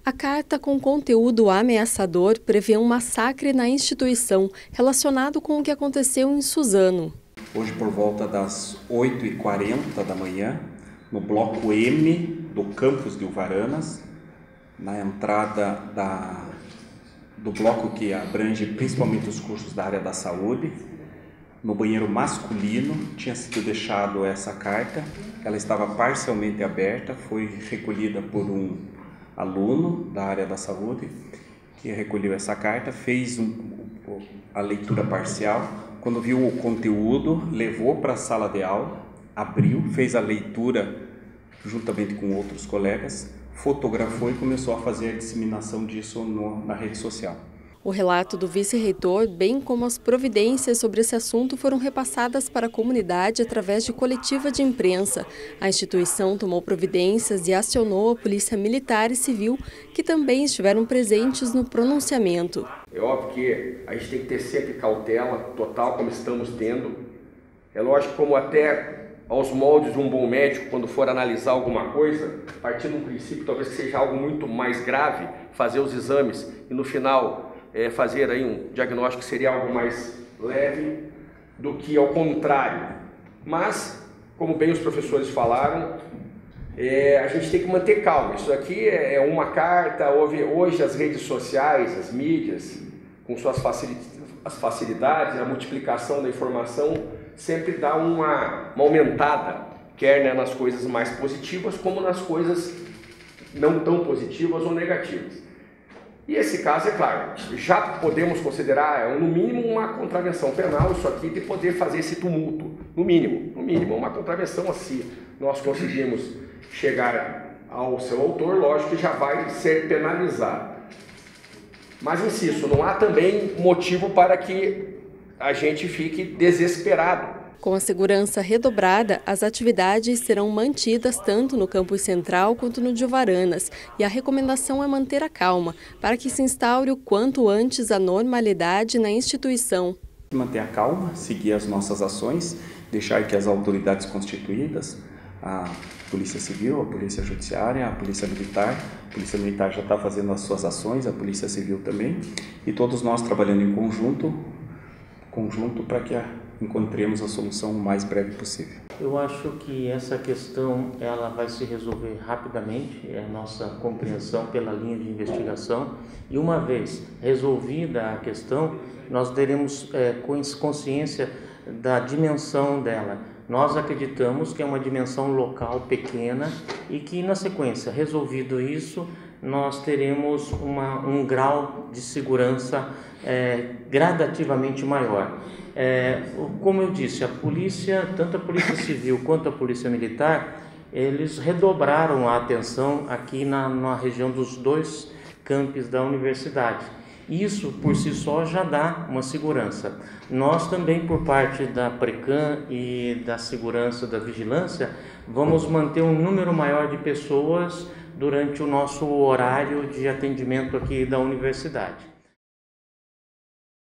A carta com conteúdo ameaçador prevê um massacre na instituição relacionado com o que aconteceu em Suzano. Hoje, por volta das 8h40 da manhã, no bloco M do campus de Uvaranas, na entrada do bloco que abrange principalmente os cursos da área da saúde, no banheiro masculino tinha sido deixado essa carta. Ela estava parcialmente aberta, foi recolhida por um aluno da área da saúde que recolheu essa carta, fez a leitura parcial. Quando viu o conteúdo, levou para a sala de aula, abriu, fez a leitura juntamente com outros colegas, fotografou e começou a fazer a disseminação disso na rede social. O relato do vice-reitor, bem como as providências sobre esse assunto, foram repassadas para a comunidade através de coletiva de imprensa. A instituição tomou providências e acionou a Polícia Militar e Civil, que também estiveram presentes no pronunciamento. É óbvio que a gente tem que ter sempre cautela total, como estamos tendo. É lógico, como até aos moldes de um bom médico, quando for analisar alguma coisa, a partir de um princípio, talvez que seja algo muito mais grave, fazer os exames e no final fazer aí um diagnóstico que seria algo mais leve do que ao contrário. Mas, como bem os professores falaram, a gente tem que manter calma. Isso aqui é uma carta. Hoje as redes sociais, as mídias, com suas facilidades, a multiplicação da informação sempre dá uma aumentada, quer nas coisas mais positivas como nas coisas não tão positivas ou negativas. E esse caso, é claro, já podemos considerar, no mínimo, uma contravenção penal, isso aqui, de poder fazer esse tumulto. No mínimo, uma contravenção assim. Nós conseguimos chegar ao seu autor, lógico que já vai ser penalizado. Mas, insisto, não há também motivo para que a gente fique desesperado. Com a segurança redobrada, as atividades serão mantidas tanto no campus central quanto no de Uvaranas, e a recomendação é manter a calma, para que se instaure o quanto antes a normalidade na instituição. Manter a calma, seguir as nossas ações, deixar que as autoridades constituídas, a Polícia Civil, a Polícia Judiciária, a Polícia Militar já está fazendo as suas ações, a Polícia Civil também, e todos nós trabalhando em conjunto para que encontremos a solução o mais breve possível. Eu acho que essa questão ela vai se resolver rapidamente, é a nossa compreensão pela linha de investigação, e uma vez resolvida a questão, nós teremos consciência da dimensão dela. Nós acreditamos que é uma dimensão local pequena e que, na sequência, resolvido isso, nós teremos um grau de segurança gradativamente maior. Como eu disse, a polícia, tanto a Polícia Civil quanto a Polícia Militar, eles redobraram a atenção aqui na região dos dois campos da universidade. Isso, por si só, já dá uma segurança. Nós também, por parte da Precam e da segurança da vigilância, vamos manter um número maior de pessoas durante o nosso horário de atendimento aqui da universidade.